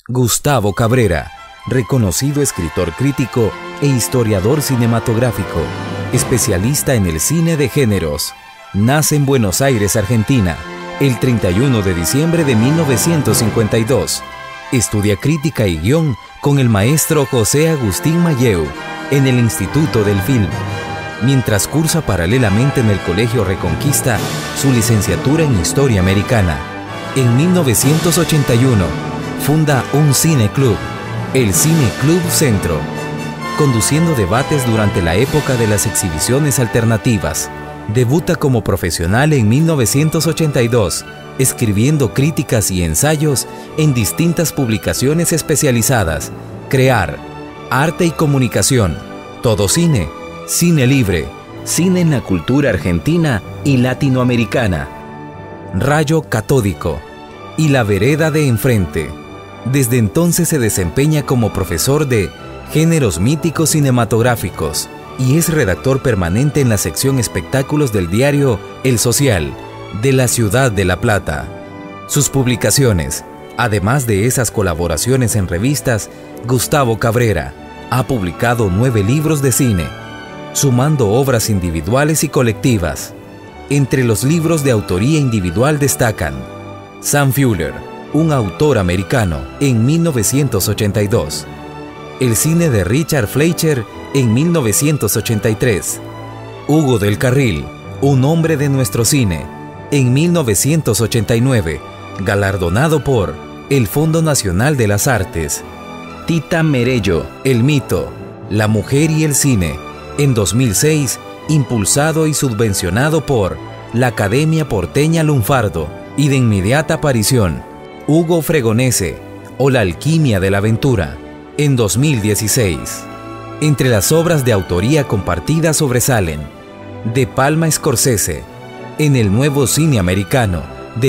Gustavo Cabrera, reconocido escritor crítico e historiador cinematográfico, especialista en el cine de géneros. Nace en Buenos Aires, Argentina, el 31 de diciembre de 1952. Estudia crítica y guión con el maestro José Agustín Mayeu en el Instituto del Film, mientras cursa paralelamente en el Colegio Reconquista su licenciatura en Historia Americana. En 1981 funda un cineclub, el Cine Club Centro, conduciendo debates durante la época de las exhibiciones alternativas. Debuta como profesional en 1982, escribiendo críticas y ensayos en distintas publicaciones especializadas: Crear, Arte y Comunicación, Todo Cine, Cine Libre, Cine en la Cultura Argentina y Latinoamericana, Rayo Catódico y La Vereda de Enfrente. Desde entonces se desempeña como profesor de Géneros Míticos Cinematográficos y es redactor permanente en la sección Espectáculos del diario El Social, de la ciudad de La Plata. Sus publicaciones, además de esas colaboraciones en revistas, Gustavo Cabrera ha publicado 9 libros de cine, sumando obras individuales y colectivas. Entre los libros de autoría individual destacan Sam Fuller, un autor americano, en 1982. El cine de Richard Fleischer, en 1983. Hugo del Carril, un hombre de nuestro cine, en 1989, galardonado por el Fondo Nacional de las Artes. Tita Merello, El mito, la mujer y el cine, en 2006, impulsado y subvencionado por la Academia Porteña Lunfardo, y de inmediata aparición, Hugo Fregonese, o La alquimia de la aventura, en 2016. Entre las obras de autoría compartida sobresalen De Palma Scorsese, en El nuevo cine americano, de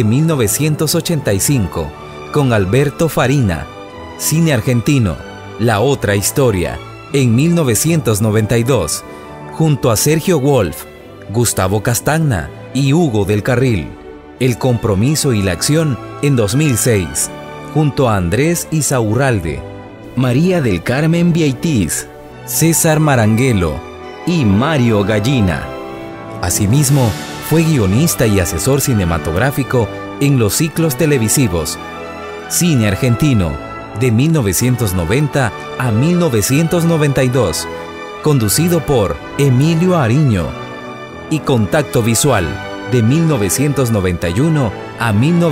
1985, con Alberto Farina. Cine argentino, La otra historia, en 1992, junto a Sergio Wolf, Gustavo Castagna y Hugo del Carril. El compromiso y la acción, en 2006, junto a Andrés Isaurralde, María del Carmen Vieitis, César Maranguelo y Mario Gallina. Asimismo, fue guionista y asesor cinematográfico en los ciclos televisivos Cine Argentino, de 1990 a 1992, conducido por Emilio Ariño, y Contacto Visual, de 1991 a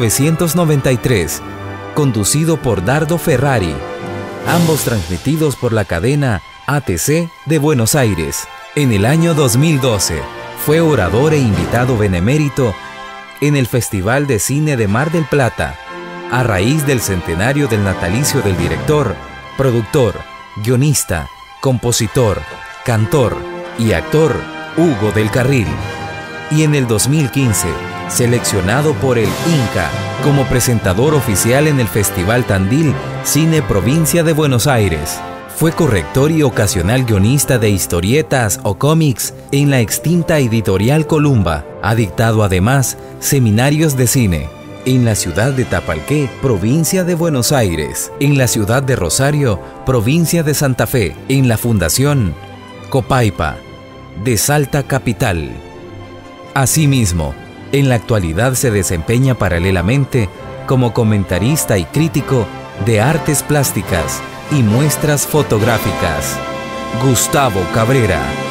1993, conducido por Dardo Ferrari, ambos transmitidos por la cadena ATC de Buenos Aires. En el año 2012, fue orador e invitado benemérito en el Festival de Cine de Mar del Plata, a raíz del centenario del natalicio del director, productor, guionista, compositor, cantor y actor Hugo del Carril. Y en el 2015, seleccionado por el Inca como presentador oficial en el Festival Tandil Cine Provincia de Buenos Aires. Fue corrector y ocasional guionista de historietas o cómics en la extinta Editorial Columba. Ha dictado además seminarios de cine en la ciudad de Tapalqué, provincia de Buenos Aires, en la ciudad de Rosario, provincia de Santa Fe, en la Fundación Copaipa de Salta Capital. Asimismo, en la actualidad se desempeña paralelamente como comentarista y crítico de artes plásticas y muestras fotográficas. Gustavo Cabrera.